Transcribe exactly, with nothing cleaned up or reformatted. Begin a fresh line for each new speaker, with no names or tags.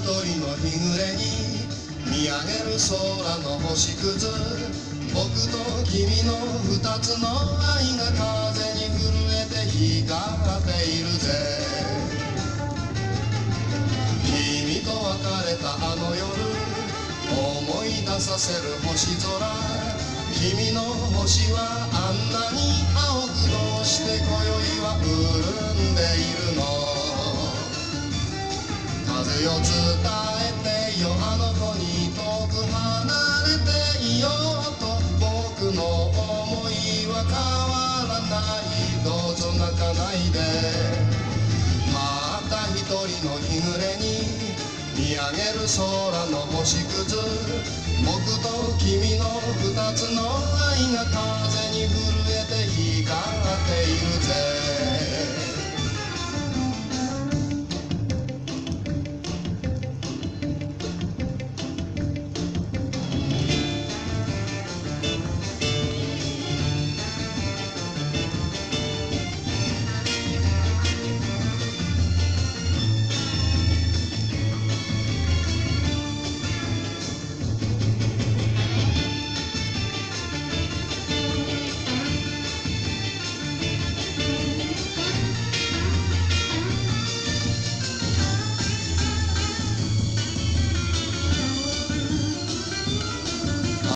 一人の日暮れに見上げる空の星屑、僕と君の二つの愛が風に震えて光っているぜ。君と別れたあの夜、思い出させる星空、君の星はあんなに青くどうして今宵は潤んでいるの。風よ伝えてよあの子に遠く離れていようと、僕の想いは変わらない、どうぞ泣かないで。たった一人の日暮れに見上げる空の星屑、僕と君の二つの愛が風に震えて光っているぜ。